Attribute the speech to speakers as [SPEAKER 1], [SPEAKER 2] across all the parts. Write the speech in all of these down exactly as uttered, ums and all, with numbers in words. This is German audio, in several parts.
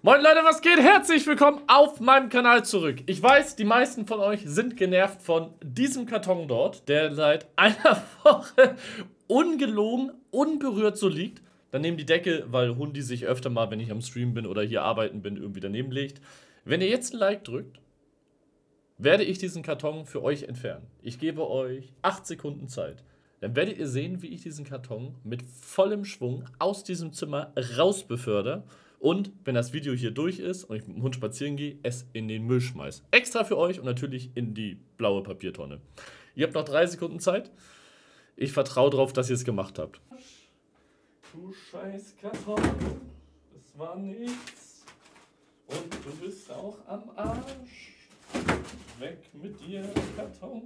[SPEAKER 1] Moin Leute, was geht? Herzlich willkommen auf meinem Kanal zurück. Ich weiß, die meisten von euch sind genervt von diesem Karton dort, der seit einer Woche ungelogen, unberührt so liegt. Daneben die Decke, weil Hundi sich öfter mal, wenn ich am Stream bin oder hier arbeiten bin, irgendwie daneben legt. Wenn ihr jetzt ein Like drückt, werde ich diesen Karton für euch entfernen. Ich gebe euch acht Sekunden Zeit. Dann werdet ihr sehen, wie ich diesen Karton mit vollem Schwung aus diesem Zimmer raus befördere. Und wenn das Video hier durch ist und ich mit dem Hund spazieren gehe, es in den Müll schmeiß. Extra für euch und natürlich in die blaue Papiertonne. Ihr habt noch drei Sekunden Zeit. Ich vertraue darauf, dass ihr es gemacht habt. Du scheiß Karton, das war nichts. Und du bist auch am Arsch. Weg mit dir, Karton.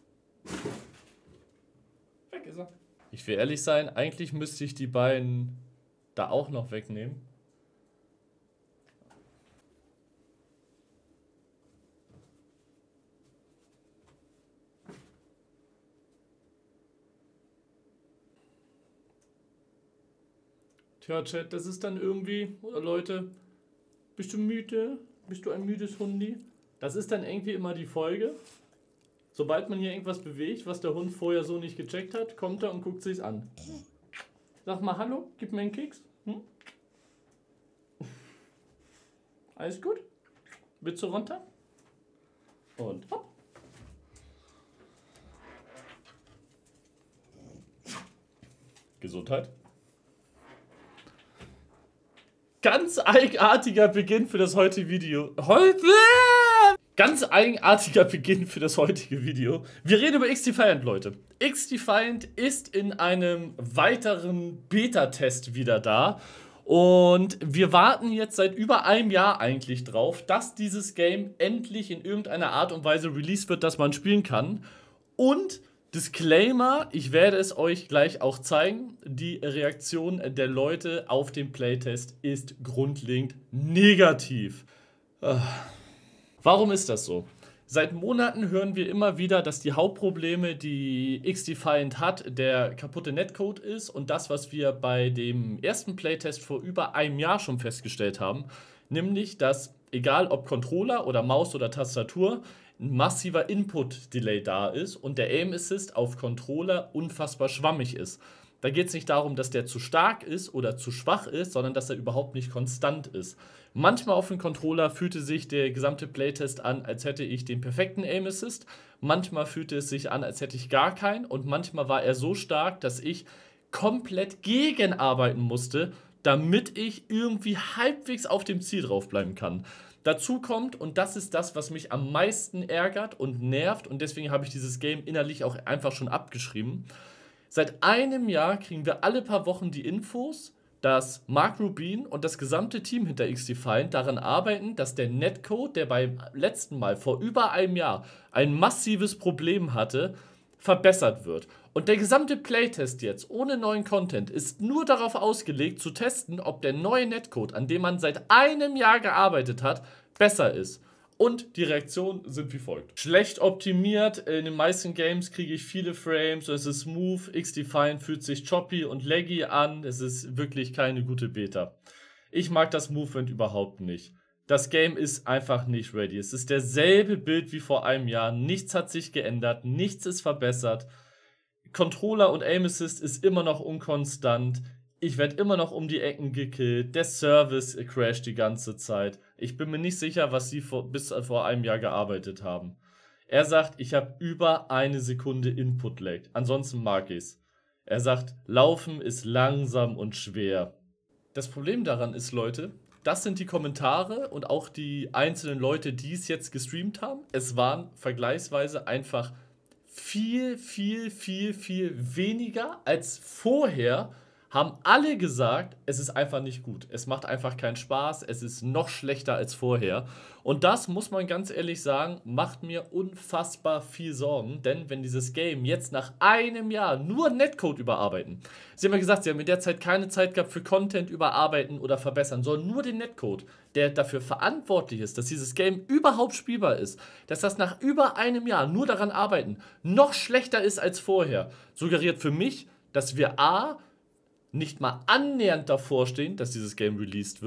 [SPEAKER 1] Weg ist er. Ich will ehrlich sein, eigentlich müsste ich die beiden da auch noch wegnehmen. Tja, Chat, das ist dann irgendwie, oder Leute, bist du müde? Bist du ein müdes Hundi? Das ist dann irgendwie immer die Folge. Sobald man hier irgendwas bewegt, was der Hund vorher so nicht gecheckt hat, kommt er und guckt sich's an. Sag mal Hallo, gib mir einen Keks. Hm? Alles gut? Willst du runter? Und hopp. Gesundheit. Ganz eigenartiger Beginn für das heutige Video. Heute? Ganz eigenartiger Beginn für das heutige Video. Wir reden über XDefiant, Leute. XDefiant ist in einem weiteren Beta-Test wieder da. Und wir warten jetzt seit über einem Jahr eigentlich drauf, dass dieses Game endlich in irgendeiner Art und Weise released wird, dass man spielen kann. Und Disclaimer, ich werde es euch gleich auch zeigen, die Reaktion der Leute auf den Playtest ist grundlegend negativ. Warum ist das so? Seit Monaten hören wir immer wieder, dass die Hauptprobleme, die XDefiant hat, der kaputte Netcode ist und das, was wir bei dem ersten Playtest vor über einem Jahr schon festgestellt haben, nämlich, dass egal ob Controller oder Maus oder Tastatur, ein massiver Input-Delay da ist und der Aim Assist auf Controller unfassbar schwammig ist. Da geht es nicht darum, dass der zu stark ist oder zu schwach ist, sondern dass er überhaupt nicht konstant ist. Manchmal auf dem Controller fühlte sich der gesamte Playtest an, als hätte ich den perfekten Aim Assist. Manchmal fühlte es sich an, als hätte ich gar keinen. Und manchmal war er so stark, dass ich komplett gegenarbeiten musste, damit ich irgendwie halbwegs auf dem Ziel drauf bleiben kann. Dazu kommt, und das ist das, was mich am meisten ärgert und nervt, und deswegen habe ich dieses Game innerlich auch einfach schon abgeschrieben. Seit einem Jahr kriegen wir alle paar Wochen die Infos, dass Mark Rubin und das gesamte Team hinter XDefiant daran arbeiten, dass der Netcode, der beim letzten Mal vor über einem Jahr ein massives Problem hatte, verbessert wird. Und der gesamte Playtest jetzt ohne neuen Content ist nur darauf ausgelegt zu testen, ob der neue Netcode, an dem man seit einem Jahr gearbeitet hat, besser ist. Und die Reaktionen sind wie folgt. Schlecht optimiert, in den meisten Games kriege ich viele Frames, es ist smooth, XDefiant fühlt sich choppy und laggy an, es ist wirklich keine gute Beta. Ich mag das Movement überhaupt nicht. Das Game ist einfach nicht ready. Es ist derselbe Bild wie vor einem Jahr, nichts hat sich geändert, nichts ist verbessert. Controller und Aim Assist ist immer noch unkonstant. Ich werde immer noch um die Ecken gekillt. Der Service crasht die ganze Zeit. Ich bin mir nicht sicher, was sie vor, bis vor einem Jahr gearbeitet haben. Er sagt, ich habe über eine Sekunde Input-Lag. Ansonsten mag ich's. Er sagt, Laufen ist langsam und schwer. Das Problem daran ist, Leute, das sind die Kommentare und auch die einzelnen Leute, die es jetzt gestreamt haben. Es waren vergleichsweise einfach viel, viel, viel, viel weniger als vorher, haben alle gesagt, es ist einfach nicht gut. Es macht einfach keinen Spaß, es ist noch schlechter als vorher. Und das, muss man ganz ehrlich sagen, macht mir unfassbar viel Sorgen. Denn wenn dieses Game jetzt nach einem Jahr nur Netcode überarbeiten, sie haben ja gesagt, sie haben in der Zeit keine Zeit gehabt für Content überarbeiten oder verbessern, sondern nur den Netcode, der dafür verantwortlich ist, dass dieses Game überhaupt spielbar ist, dass das nach über einem Jahr nur daran arbeiten, noch schlechter ist als vorher, suggeriert für mich, dass wir a, nicht mal annähernd davor stehen, dass dieses Game released wird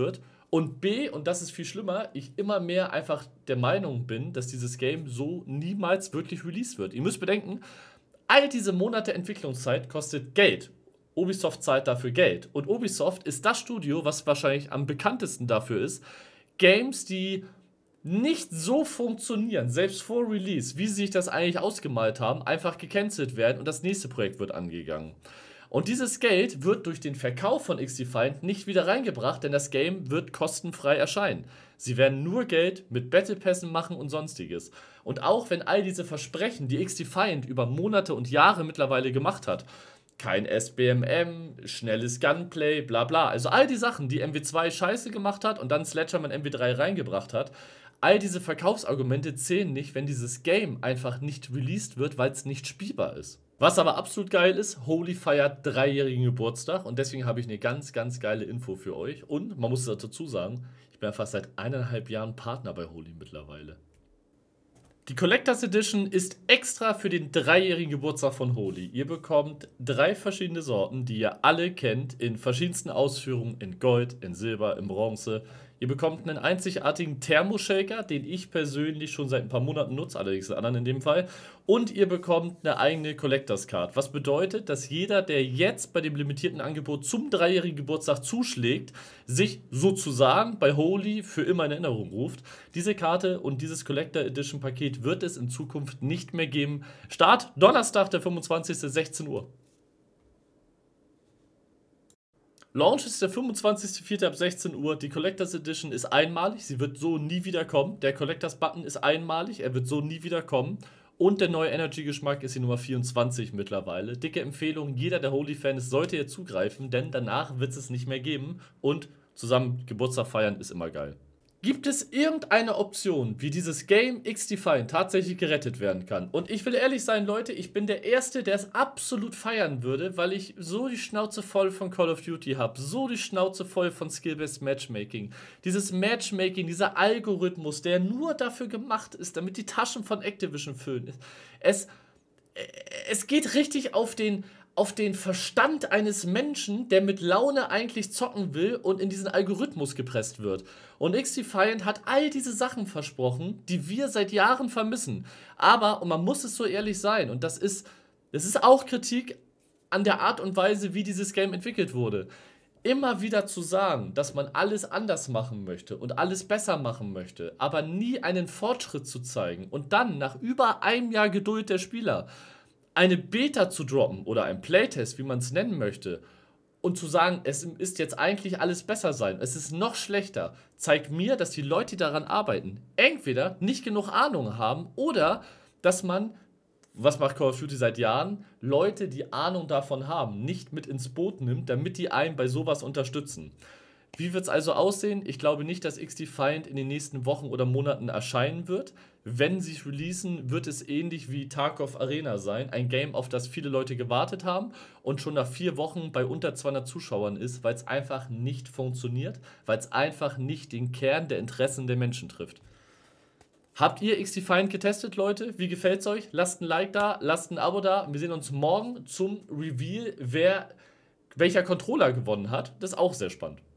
[SPEAKER 1] Und B, und das ist viel schlimmer, ich immer mehr einfach der Meinung bin, dass dieses Game so niemals wirklich released wird. Ihr müsst bedenken, all diese Monate Entwicklungszeit kostet Geld. Ubisoft zahlt dafür Geld. Und Ubisoft ist das Studio, was wahrscheinlich am bekanntesten dafür ist, Games, die nicht so funktionieren, selbst vor Release, wie sie sich das eigentlich ausgemalt haben, einfach gecancelt werden und das nächste Projekt wird angegangen. Und dieses Geld wird durch den Verkauf von XDefiant nicht wieder reingebracht, denn das Game wird kostenfrei erscheinen. Sie werden nur Geld mit Battle Pässen machen und sonstiges. Und auch wenn all diese Versprechen, die XDefiant über Monate und Jahre mittlerweile gemacht hat, kein S B M M, schnelles Gunplay, bla bla, also all die Sachen, die M W zwei scheiße gemacht hat und dann Sledgehammer in M W drei reingebracht hat, all diese Verkaufsargumente zählen nicht, wenn dieses Game einfach nicht released wird, weil es nicht spielbar ist. Was aber absolut geil ist, Holy feiert dreijährigen Geburtstag und deswegen habe ich eine ganz, ganz geile Info für euch. Und man muss dazu sagen, ich bin ja fast seit eineinhalb Jahren Partner bei Holy mittlerweile. Die Collectors Edition ist extra für den dreijährigen Geburtstag von Holy. Ihr bekommt drei verschiedene Sorten, die ihr alle kennt, in verschiedensten Ausführungen, in Gold, in Silber, in Bronze. Ihr bekommt einen einzigartigen Thermoshaker, den ich persönlich schon seit ein paar Monaten nutze, allerdings einen anderen in dem Fall. Und ihr bekommt eine eigene Collectors Card. Was bedeutet, dass jeder, der jetzt bei dem limitierten Angebot zum dreijährigen Geburtstag zuschlägt, sich sozusagen bei Holy für immer in Erinnerung ruft. Diese Karte und dieses Collector Edition Paket wird es in Zukunft nicht mehr geben. Start Donnerstag, der fünfundzwanzigste sechzehn Uhr. Launch ist der fünfundzwanzigste vierte ab sechzehn Uhr. Die Collectors Edition ist einmalig. Sie wird so nie wieder kommen. Der Collectors Button ist einmalig. Er wird so nie wieder kommen. Und der neue Energy-Geschmack ist die Nummer vierundzwanzig mittlerweile. Dicke Empfehlung, jeder, der Holy-Fan ist, sollte jetzt zugreifen, denn danach wird es nicht mehr geben. Und zusammen Geburtstag feiern ist immer geil. Gibt es irgendeine Option, wie dieses Game XDefiant tatsächlich gerettet werden kann? Und ich will ehrlich sein, Leute, ich bin der Erste, der es absolut feiern würde, weil ich so die Schnauze voll von Call of Duty habe, so die Schnauze voll von Skill-Based Matchmaking. Dieses Matchmaking, dieser Algorithmus, der nur dafür gemacht ist, damit die Taschen von Activision füllen. Es, es geht richtig auf den... auf den Verstand eines Menschen, der mit Laune eigentlich zocken will und in diesen Algorithmus gepresst wird. Und XDefiant hat all diese Sachen versprochen, die wir seit Jahren vermissen. Aber, und man muss es so ehrlich sein, und das ist, das ist auch Kritik an der Art und Weise, wie dieses Game entwickelt wurde. Immer wieder zu sagen, dass man alles anders machen möchte und alles besser machen möchte, aber nie einen Fortschritt zu zeigen und dann nach über einem Jahr Geduld der Spieler eine Beta zu droppen oder ein Playtest, wie man es nennen möchte, und zu sagen, es ist jetzt eigentlich alles besser sein, es ist noch schlechter, zeigt mir, dass die Leute, die daran arbeiten, entweder nicht genug Ahnung haben oder dass man, was macht Call of Duty seit Jahren, Leute, die Ahnung davon haben, nicht mit ins Boot nimmt, damit die einen bei sowas unterstützen. Wie wird es also aussehen? Ich glaube nicht, dass XDefiant in den nächsten Wochen oder Monaten erscheinen wird. Wenn sie es releasen, wird es ähnlich wie Tarkov Arena sein. Ein Game, auf das viele Leute gewartet haben und schon nach vier Wochen bei unter zweihundert Zuschauern ist, weil es einfach nicht funktioniert, weil es einfach nicht den Kern der Interessen der Menschen trifft. Habt ihr XDefiant getestet, Leute? Wie gefällt es euch? Lasst ein Like da, lasst ein Abo da. Wir sehen uns morgen zum Reveal, wer welcher Controller gewonnen hat. Das ist auch sehr spannend.